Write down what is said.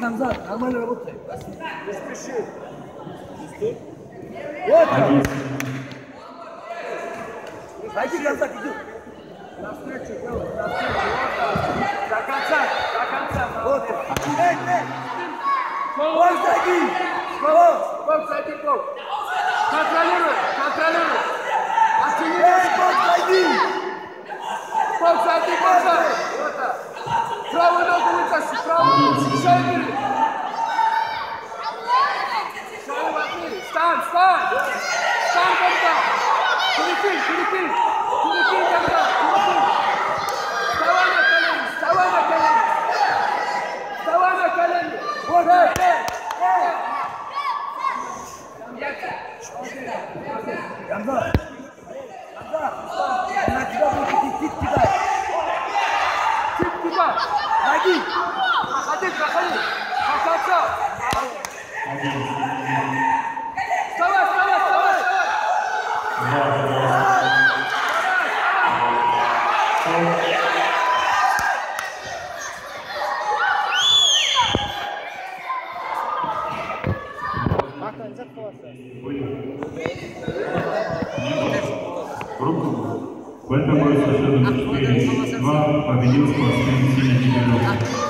Хамзат, нормально работай. Не спеши. Вот. Пойди, Хамзат, иди. Навстречу, делай, навстречу. До конца. Вот. Эй. Вот, сзади. Вот, сзади, вот. Контролируй. Вот, сзади. Вот так. Правую ногу вытащи, правую. Шею бери. Шею возьми. Встань. Встань тогда. Перекинь тогда. Вставай на колени. Вот, Хамзат, на тебя будет идти, кидай. Кидай. Ноги. Проходи. До конца. Вставай. В этом бою со счетом 4-2 победил спортсмен Синий Чемпион.